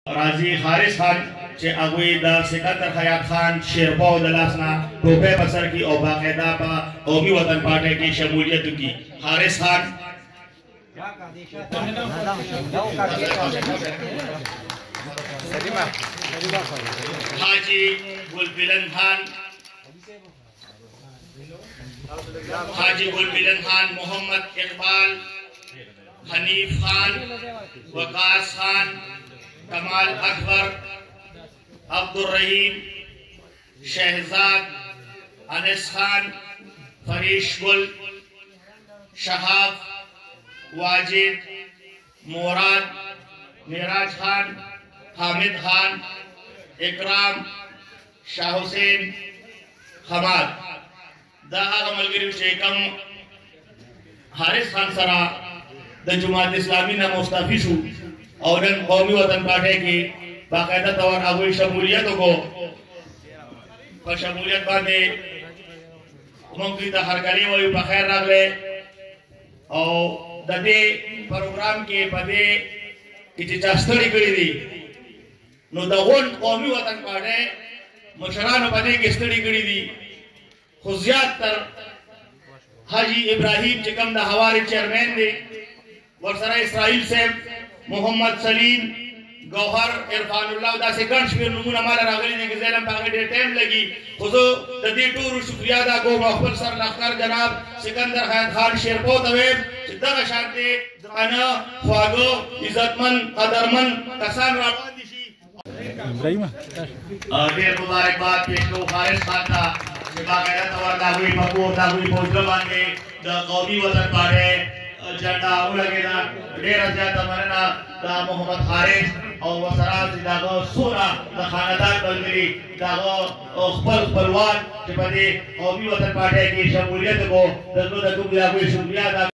راضی خارس خان چه اگوی دا سکندر خیاب خان شیرپاؤ دلاسنا ٹوپے بسر کی اور باقاعدہ پا قومی وطن پارٹی کی شمولیت کی خارس خان حاجی گلبلن خان حاجی گلبلن خان محمد اقبال حنیف خان وقاص خان کمال اکبر عبدالرحیم شہزاد انس خان فریش گل شہاب واجد موراد معراج خان حامد خان اکرام شاہ حسین حماد دا آغا ملگریو چیکم حارس خان سرا دا جماعت اسلامی نا مستعفی شو اور ان قومی وطن پارٹی کی باقاعدہ طور اگوی شمولیتوں کو پر شمولیت باندے ممکن تا ہرکاری وی بخیر رکھ لے اور دا دے پروگرام کے پدے کچھ چاستڑی کری دی نو دا غن قومی وطن پارٹی مشران پدے کستڑی کری دی خزیات تر حاجی ابراہیم چکم دا ہوارے چئیرمین دے ورسرہ اسرائیل سے محمد سلیم گوہر عرفان اللہ دا سے گنش پیر نمون ہمارا راغلی نے کہ زیلم پاگے دیر ٹیم لگی خودو ددی ٹور شکریہ دا کو محفل سر لخکر جناب سکندر خان شیرپاؤ دویم چدہ شانتے درانا خواگو عزتمن قدرمن کسان رابان دیشی دیر مبارکباد پیش کو خارس خان دا باقاعدہ طور دا ہوئی مقبول دا ہوئی پوجلمان دے دا قومی وطن پارٹی جنڈا ہو لگے دا دیر ازیادہ مرنا دا محمد خارس اور وسرات داغو سونا دا خاندان بلگری داغو خپل خپلوان چپا دے قومی وطن پارٹی کی شمولیت کو دلو دا کوئی شکریہ دا